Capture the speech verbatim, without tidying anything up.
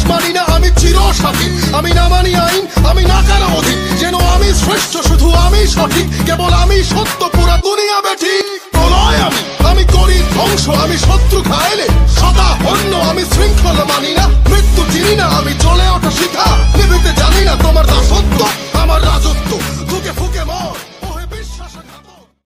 মানি না আমি চিরসাথী, আমি না মানি আইন, আমি না কারো অধীন, যেন আমি শ্রেষ্ঠ, শুধু আমি সঠিক, কেবল আমি সত্য, পুরা দুনিয়া বেঠিক। প্রলয় আমি, আমি করি ধ্বংস, আমি শত্রু খাইলে সদা হন্য, আমি শৃঙ্খলা মানি না, মৃত্যু চিনি না, আমি চলে ওঠা শিখা